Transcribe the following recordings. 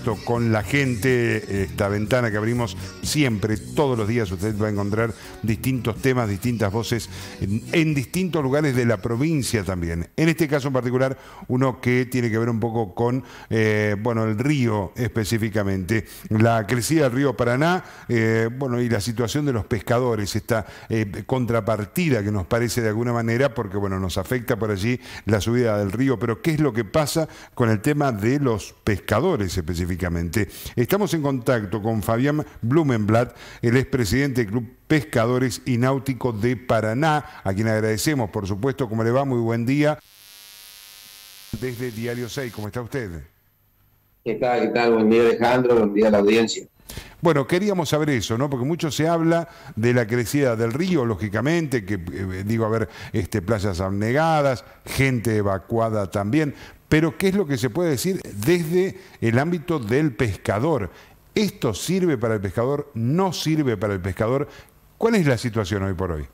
contacto con la gente, esta ventana que abrimos siempre, todos los días usted va a encontrar distintos temas, distintas voces en distintos lugares de la provincia también. En este caso en particular, uno que tiene que ver un poco con, bueno, el río específicamente, la crecida del río Paraná, bueno, y la situación de los pescadores, esta contrapartida que nos parece de alguna manera, porque bueno, nos afecta por allí la subida del río, pero ¿qué es lo que pasa con el tema de los pescadores específicamente? Estamos en contacto con Fabián Blumenblatt, el expresidente del Club Pescadores y Náuticos de Paraná, a quien agradecemos, por supuesto. ¿Cómo le va? Muy buen día. Desde Diario 6, ¿cómo está usted? ¿Qué tal? ¿Qué tal? Buen día, Alejandro. Buen día a la audiencia. Bueno, queríamos saber eso, ¿no? Porque mucho se habla de la crecida del río, lógicamente, que digo, a ver, playas anegadas, gente evacuada también, pero ¿qué es lo que se puede decir desde el ámbito del pescador? ¿Esto sirve para el pescador? ¿No sirve para el pescador? ¿Cuál es la situación hoy por hoy?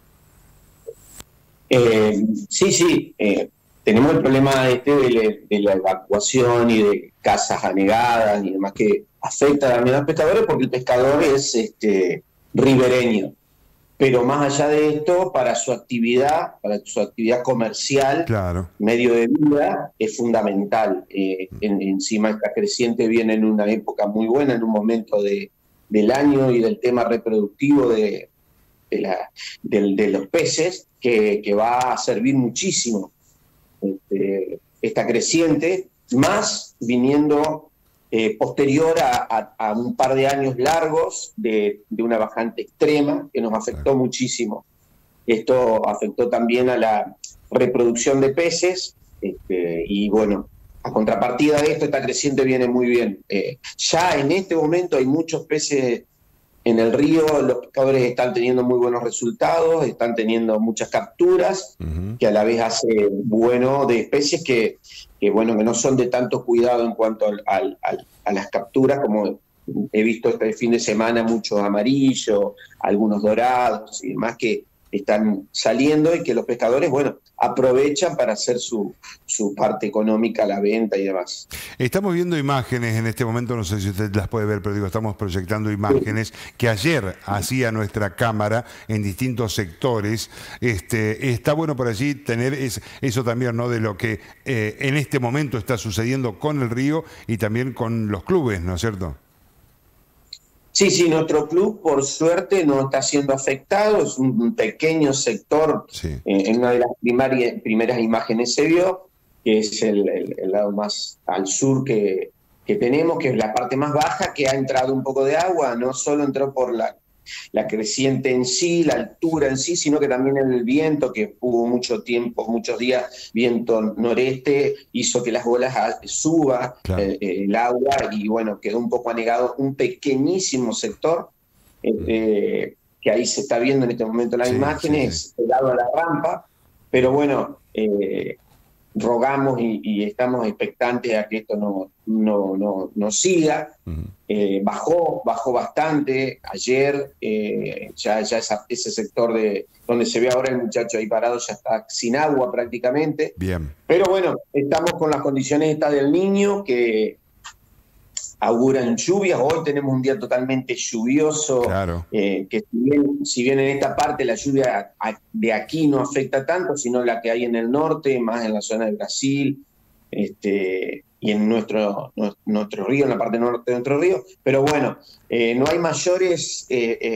Sí. Tenemos el problema de la evacuación y de casas anegadas y demás que afecta también a los pescadores, porque el pescador es ribereño. Pero más allá de esto, para su actividad comercial, claro, medio de vida, es fundamental. Encima esta creciente viene en una época muy buena, en un momento del año y del tema reproductivo de los peces, que va a servir muchísimo esta creciente, más viniendo posterior a un par de años largos de una bajante extrema que nos afectó muchísimo. Esto afectó también a la reproducción de peces y bueno, a contrapartida de esto, esta creciente viene muy bien. Ya en este momento hay muchos peces en el río, los pescadores están teniendo muy buenos resultados, están teniendo muchas capturas, que a la vez hace bueno de especies que no son de tanto cuidado en cuanto a las capturas, como he visto este fin de semana muchos amarillos, algunos dorados y demás que están saliendo y que los pescadores, bueno, aprovechan para hacer su parte económica, la venta y demás. Estamos viendo imágenes en este momento, no sé si usted las puede ver, pero digo, estamos proyectando imágenes que ayer hacía nuestra cámara en distintos sectores. Está bueno por allí tener eso también, ¿no? De lo que en este momento está sucediendo con el río y también con los clubes, ¿no es cierto? Sí, nuestro club por suerte no está siendo afectado, es un pequeño sector, sí. En una de las primeras imágenes se vio, que es el lado más al sur que tenemos, que es la parte más baja, que ha entrado un poco de agua, no solo entró por la creciente en sí, la altura en sí, sino que también el viento, que hubo mucho tiempo, muchos días, viento noreste, hizo que las olas suba, claro, el agua, y bueno, quedó un poco anegado un pequeñísimo sector, que ahí se está viendo en este momento las imágenes, pegado a la rampa, pero bueno, rogamos y estamos expectantes a que esto no siga. Bajó bastante ayer, ya ese sector donde se ve ahora el muchacho ahí parado ya está sin agua prácticamente. Bien. Pero bueno, estamos con las condiciones estas del Niño que auguran lluvias. Hoy tenemos un día totalmente lluvioso, claro, que si bien en esta parte la lluvia de aquí no afecta tanto, sino la que hay en el norte, más en la zona de Brasil, y en nuestro río, en la parte norte de nuestro río. Pero bueno, no hay mayores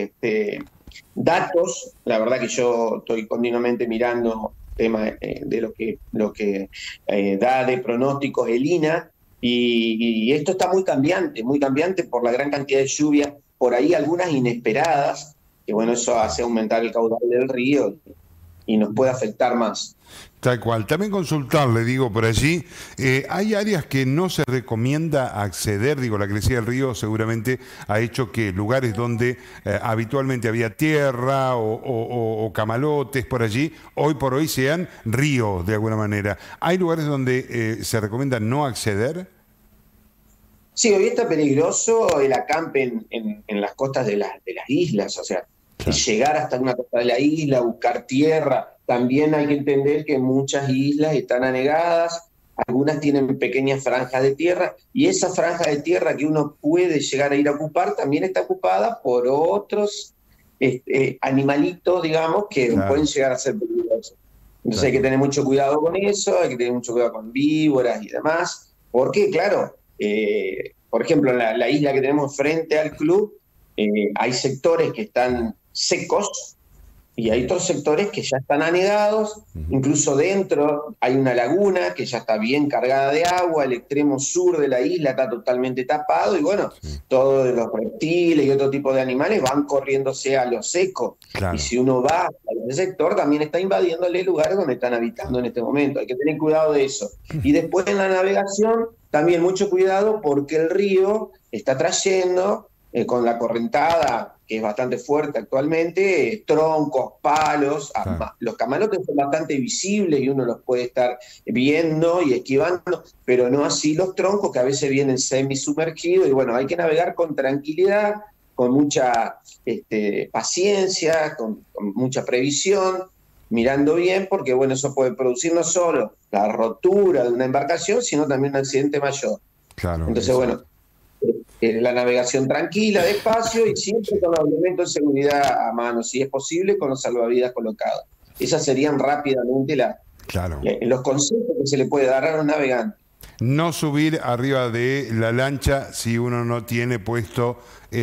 datos. La verdad que yo estoy continuamente mirando temas de lo que da de pronósticos el INA, y esto está muy cambiante por la gran cantidad de lluvia, por ahí algunas inesperadas, que bueno, eso hace aumentar el caudal del río y nos puede afectar más. Tal cual. También consultarle, digo, por allí, hay áreas que no se recomienda acceder, digo, la crecida del río seguramente ha hecho que lugares donde habitualmente había tierra o camalotes por allí, hoy por hoy sean ríos de alguna manera. ¿Hay lugares donde se recomienda no acceder? Sí, hoy está peligroso el acampe en las costas de las islas, o sea, claro, llegar hasta una costa de la isla, buscar tierra. También hay que entender que muchas islas están anegadas, algunas tienen pequeñas franjas de tierra, y esa franja de tierra que uno puede llegar a ir a ocupar también está ocupada por otros animalitos, digamos, que pueden llegar a ser peligrosos. Entonces hay que tener mucho cuidado con eso, hay que tener mucho cuidado con víboras y demás, porque claro, por ejemplo, en la isla que tenemos frente al club, hay sectores que están secos y hay otros sectores que ya están anegados, incluso dentro hay una laguna que ya está bien cargada de agua, el extremo sur de la isla está totalmente tapado y bueno, todos los reptiles y otro tipo de animales van corriéndose a lo seco. Claro. Y si uno va a ese sector también está invadiéndole el lugar donde están habitando en este momento, hay que tener cuidado de eso. Y después en la navegación también mucho cuidado porque el río está trayendo con la correntada, que es bastante fuerte actualmente, troncos, palos, los camalotes son bastante visibles y uno los puede estar viendo y esquivando, pero no así los troncos que a veces vienen semisumergidos y bueno, hay que navegar con tranquilidad, con mucha paciencia, con mucha previsión, mirando bien, porque bueno, eso puede producir no solo la rotura de una embarcación, sino también un accidente mayor. Claro, entonces, eso. Bueno, la navegación tranquila, despacio y siempre con los elementos de seguridad a mano, si es posible, con los salvavidas colocados. Esas serían rápidamente los consejos que se le puede dar a los navegantes. No subir arriba de la lancha si uno no tiene puesto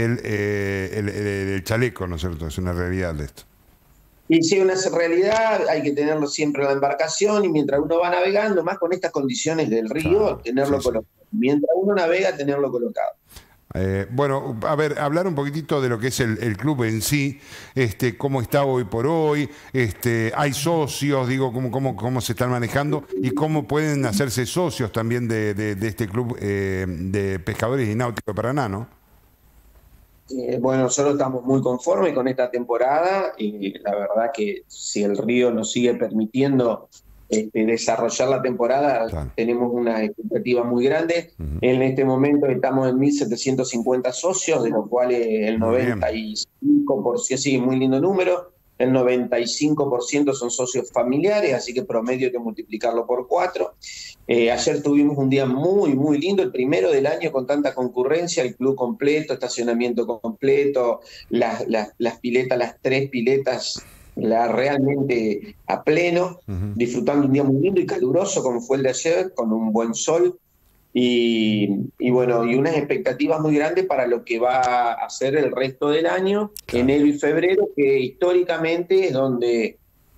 el chaleco, ¿no es cierto? Es una realidad de esto. Y si una realidad, hay que tenerlo siempre en la embarcación y mientras uno va navegando, más con estas condiciones del río, tenerlo colocado. Mientras uno navega, tenerlo colocado. Bueno, a ver, hablar un poquitito de lo que es el club en sí, cómo está hoy por hoy, hay socios, digo, cómo se están manejando y cómo pueden hacerse socios también de este club de pescadores y náutico de Paraná, ¿no? Bueno, nosotros estamos muy conformes con esta temporada y la verdad que si el río nos sigue permitiendo desarrollar la temporada, tenemos una expectativa muy grande. En este momento estamos en 1.750 socios, de los cuales el 95%, sí, muy lindo número, el 95% son socios familiares, así que promedio hay que multiplicarlo por 4. Ayer tuvimos un día muy, muy lindo, el primero del año con tanta concurrencia, el club completo, estacionamiento completo, las piletas, las 3 piletas, realmente a pleno, disfrutando un día muy lindo y caluroso como fue el de ayer, con un buen sol y bueno, y unas expectativas muy grandes para lo que va a ser el resto del año, enero y febrero, que históricamente es donde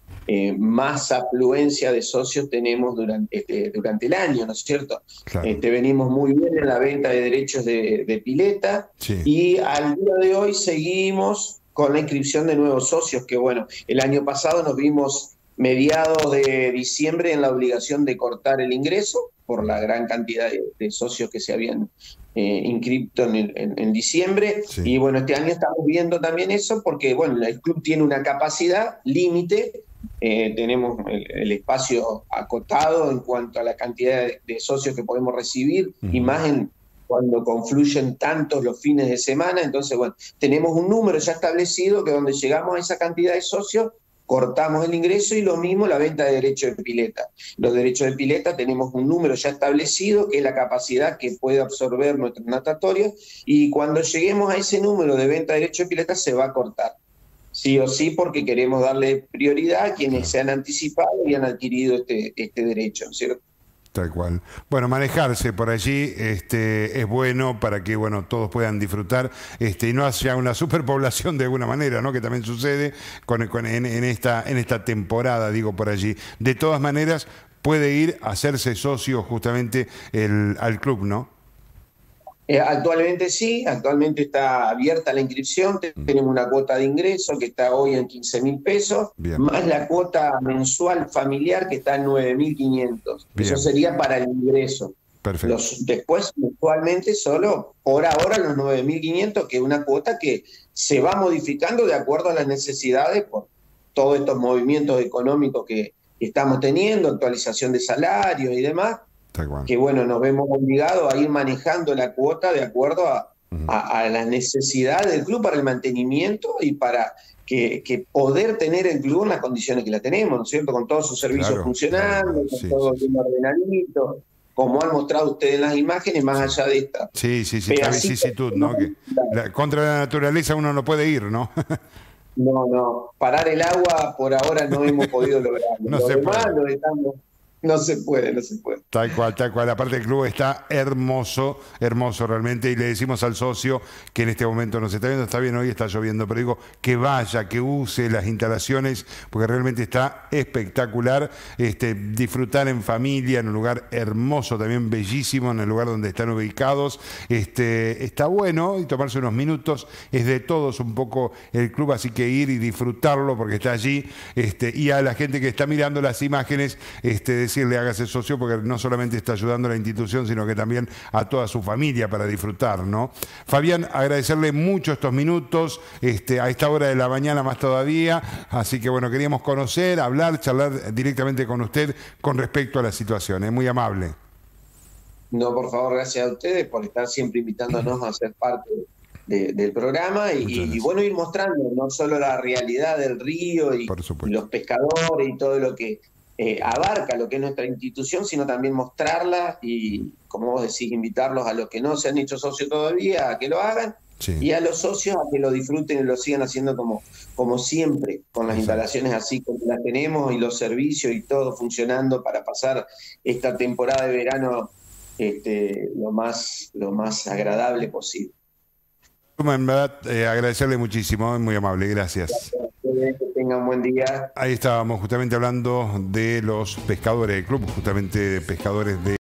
más afluencia de socios tenemos durante el año, ¿no es cierto? Venimos muy bien en la venta de derechos de pileta y al día de hoy seguimos con la inscripción de nuevos socios, que bueno, el año pasado nos vimos mediados de diciembre en la obligación de cortar el ingreso por la gran cantidad de socios que se habían inscrito en diciembre. Y bueno, este año estamos viendo también eso porque bueno, el club tiene una capacidad límite, tenemos el espacio acotado en cuanto a la cantidad de socios que podemos recibir y más cuando confluyen tantos los fines de semana. Entonces, bueno, tenemos un número ya establecido que donde llegamos a esa cantidad de socios, cortamos el ingreso y lo mismo la venta de derechos de pileta. Los derechos de pileta tenemos un número ya establecido, que es la capacidad que puede absorber nuestros natatorios, y cuando lleguemos a ese número de venta de derechos de pileta se va a cortar. Sí o sí, porque queremos darle prioridad a quienes se han anticipado y han adquirido este derecho, ¿no es cierto? Tal cual. Bueno, manejarse por allí es bueno para que bueno todos puedan disfrutar y no haya una superpoblación de alguna manera, ¿no? Que también sucede en esta temporada, digo, por allí. De todas maneras, puede ir a hacerse socio justamente al club, ¿no? Actualmente sí, actualmente está abierta la inscripción, tenemos una cuota de ingreso que está hoy en 15.000 pesos, más la cuota mensual familiar que está en 9.500. Eso sería para el ingreso. Perfecto. Después, mensualmente, solo por ahora los 9.500, que es una cuota que se va modificando de acuerdo a las necesidades por todos estos movimientos económicos que estamos teniendo, actualización de salarios y demás. Que bueno, nos vemos obligados a ir manejando la cuota de acuerdo a las necesidades del club para el mantenimiento y para que poder tener el club en las condiciones que la tenemos, ¿no es cierto? Con todos sus servicios funcionando, con todo bien ordenadito. como han mostrado ustedes en las imágenes, más allá de esta. Sí, esta vicisitud, ¿no? Que contra la naturaleza uno no puede ir, ¿no? No, parar el agua por ahora no hemos podido lograrlo. No se puede. No se puede. Tal cual. Aparte el club está hermoso realmente, y le decimos al socio que en este momento nos está viendo, está bien, hoy está lloviendo, pero digo que vaya, que use las instalaciones, porque realmente está espectacular. Disfrutar en familia, en un lugar hermoso, también bellísimo, en el lugar donde están ubicados. Está bueno, y tomarse unos minutos, es de todos un poco el club, así que ir y disfrutarlo porque está allí. Y a la gente que está mirando las imágenes, decirle hágase socio, porque no solamente está ayudando a la institución, sino que también a toda su familia para disfrutar, ¿no? Fabián, agradecerle mucho estos minutos, a esta hora de la mañana más todavía, así que bueno, queríamos conocer, hablar, charlar directamente con usted con respecto a la situación, es muy amable. No, por favor, gracias a ustedes por estar siempre invitándonos a ser parte del programa y bueno, ir mostrando no solo la realidad del río y los pescadores y todo lo que abarca lo que es nuestra institución, sino también mostrarla y, como vos decís, invitarlos a los que no se han hecho socios todavía a que lo hagan, y a los socios a que lo disfruten y lo sigan haciendo como siempre, con las instalaciones así como las tenemos y los servicios y todo funcionando para pasar esta temporada de verano lo más agradable posible. En verdad, agradecerle muchísimo, es muy amable, gracias. Que tengan un buen día. Ahí estábamos justamente hablando de los pescadores del club, justamente de pescadores de